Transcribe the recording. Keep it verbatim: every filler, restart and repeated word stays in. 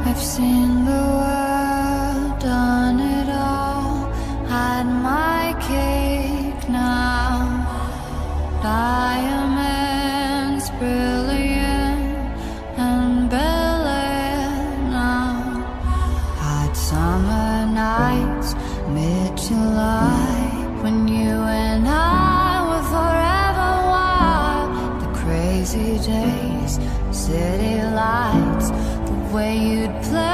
I've seen the world, done it all, had my cake now. Diamonds brilliant and Bel-Air now. Hot summer nights, mid-July, when you and I were forever wild. The crazy days, city lights, the way you'd play